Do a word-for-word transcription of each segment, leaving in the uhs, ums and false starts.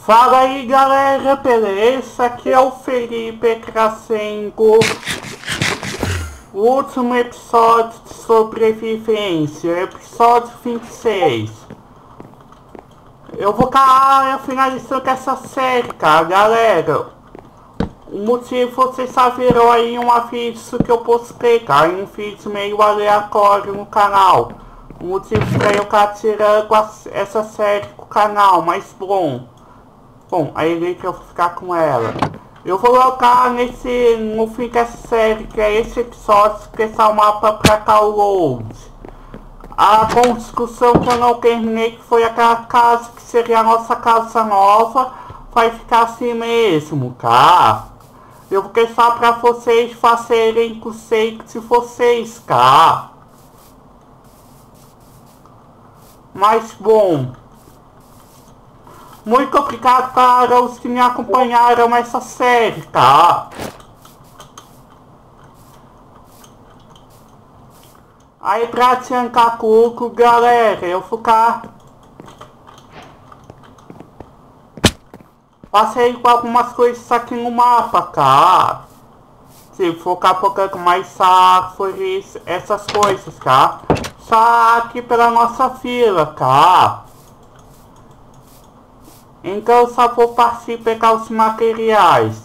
Fala aí galera, beleza? Aqui é o Felipe trazendo o último episódio de sobrevivência, episódio vinte e seis. Eu vou estar finalizando essa série, cara, galera. O motivo vocês já viram aí um aviso que eu postei, cara, em um vídeo meio aleatório no canal. O motivo pra eu estar tirando essa série do canal, mas bom. Bom, a Elite eu vou ficar com ela. Eu vou colocar nesse, no fim dessa série, que é esse episódio, que é o mapa para download. A construção que eu não terminei, que foi aquela casa que seria a nossa casa nova, vai ficar assim mesmo, tá? Eu vou deixar para vocês fazerem com o save de vocês, tá? Mas bom, muito obrigado para os que me acompanharam nessa série, tá? Aí pra Tiancacuco, galera, eu vou ficar... Passei com algumas coisas aqui no mapa, tá? Se focar focando mais árvores, essas coisas, tá? Só aqui pela nossa fila, tá? Então eu só vou partir pegar os materiais.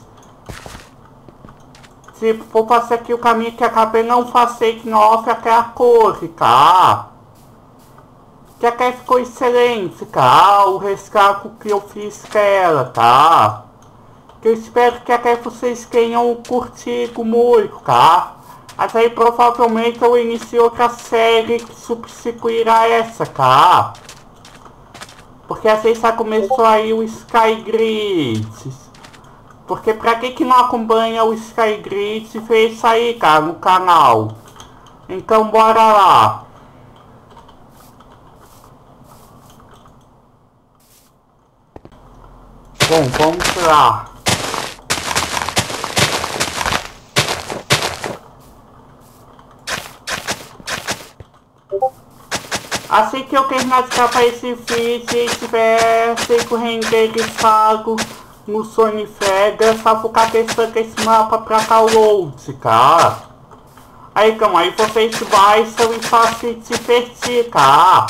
Tipo, vou fazer aqui o caminho que acabei não fazer que off aquela cor, tá? Que aqui ficou excelente, tá? O rescaldo que eu fiz dela, tá? Que eu espero que aqui vocês tenham curtido muito, tá? Mas aí provavelmente eu inicio outra série que substituirá essa, tá? Porque assim já começou aí o Skygrid. Porque pra quem que não acompanha o Skygrid, fez isso aí, cara, no canal. Então bora lá. Bom, vamos lá. Assim que eu terminar de gravar esse vídeo e tiver feito renderizado no Sony Vegas, só vou ficar testando esse mapa pra download, tá? Aí, calma, aí vocês baixam e só se divertir, tá?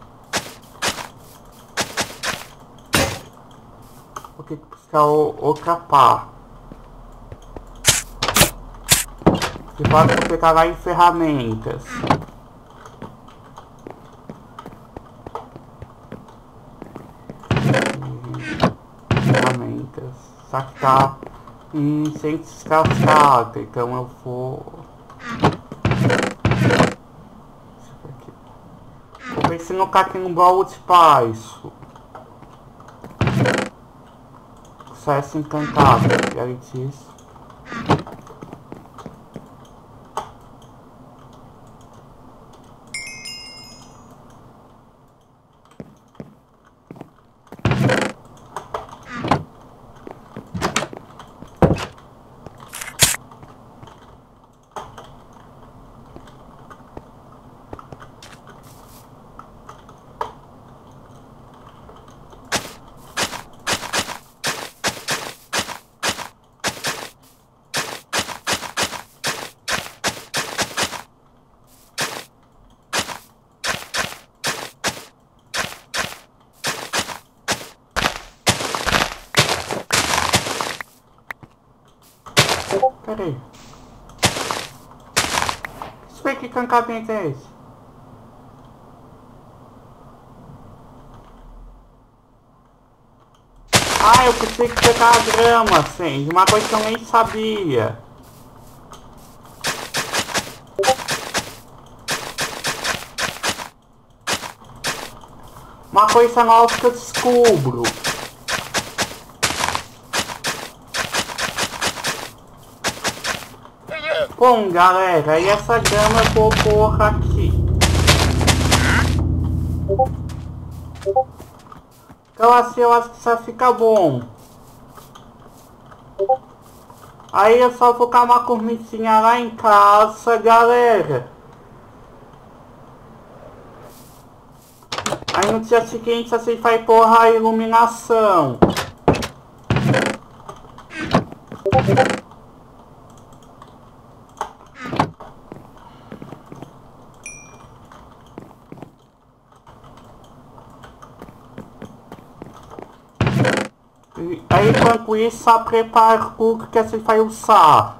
Vou ter que buscar outra pá. Que pode pegar lá em ferramentas. Só que tá em sem descascada, então eu vou... Vou ver se não cai aqui no baú de baixo. Sucesso encantado, e aí disso. Pera aí. Deixa eu ver que cancamento é esse. Ah, eu pensei que pegar a grama, assim. Uma coisa que eu nem sabia. Uma coisa nova que eu descubro. Bom, galera, e essa grama eu vou pôr aqui. Então assim eu acho que já fica bom. Aí eu só vou colocar uma cornicinha lá em casa, galera. Aí no dia seguinte você vai pôr a iluminação. E aí, enquanto isso, só prepara o que você vai usar.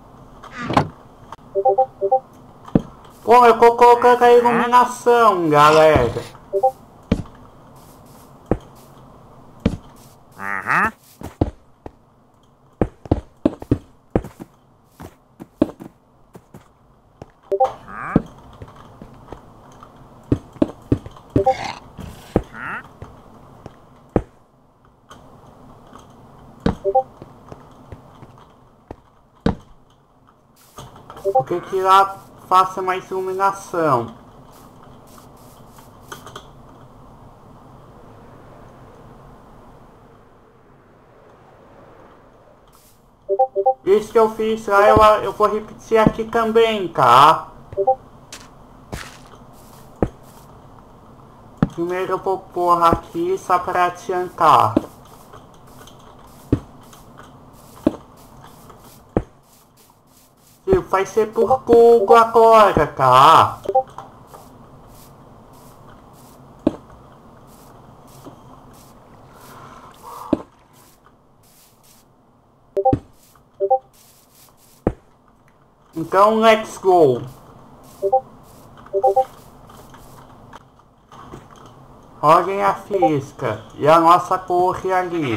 Bom, eu vou colocar a iluminação, galera. Aham. Por que que lá faça mais iluminação? Isso que eu fiz lá, eu, eu vou repetir aqui também, tá? Primeiro eu vou pôr aqui só para adiantar. Vai ser por pouco agora, tá? Então, let's go. Olhem a fisca e a nossa torre ali.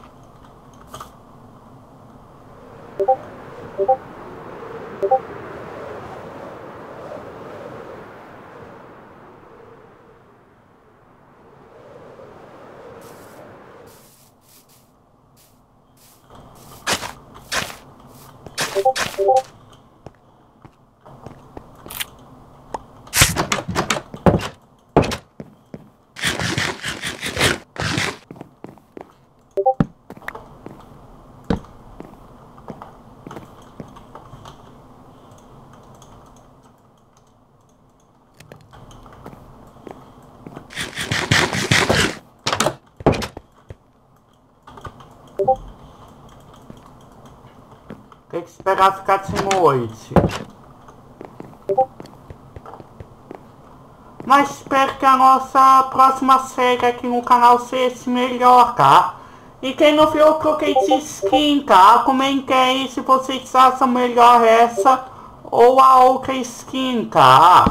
Tem que esperar ficar de noite. Mas espero que a nossa próxima série aqui no canal seja melhor, tá? E quem não viu, eu troquei de skin, tá? Comentem aí se vocês acham melhor essa ou a outra skin, tá?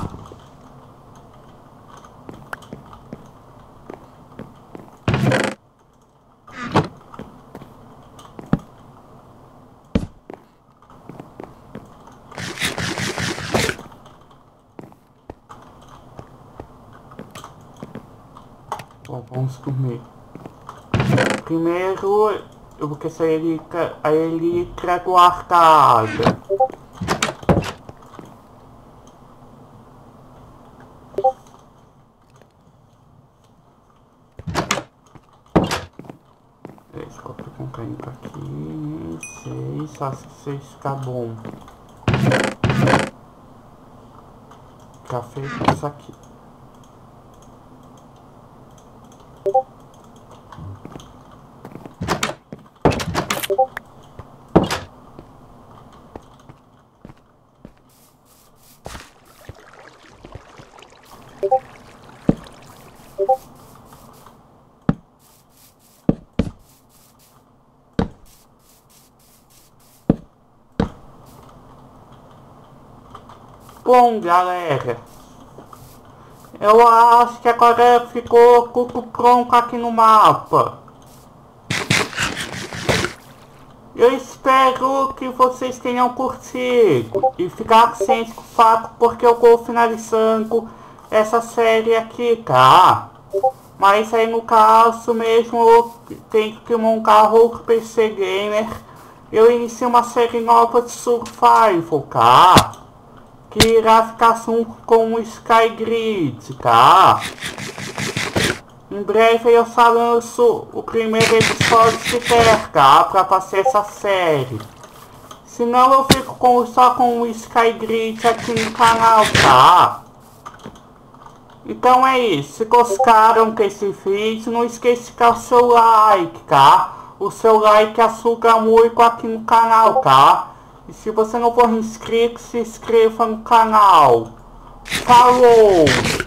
Bom, vamos comer. Primeiro, eu vou querer ele, a elitra guardada. Deixa eu colocar isso aqui. Seis, acho que seis fica bom. Café com isso aqui. Bom, galera, eu acho que agora ficou tudo pronto aqui no mapa. Eu espero que vocês tenham curtido e ficar cientes do fato porque eu vou finalizando essa série aqui, tá? Mas aí no caso mesmo eu tenho que montar outro P C Gamer. Eu iniciei uma série nova de Survival, tá? Que irá ficar junto com o Skygrid, tá? Em breve eu só lanço o primeiro episódio de Terra, tá? Pra fazer essa série. Senão eu fico com, só com o Skygrid aqui no canal, tá? Então é isso. Se gostaram desse vídeo, não esqueça de dar o seu like, tá? o seu like ajuda muito aqui no canal, tá? E se você não for inscrito, se inscreva no canal. Falou!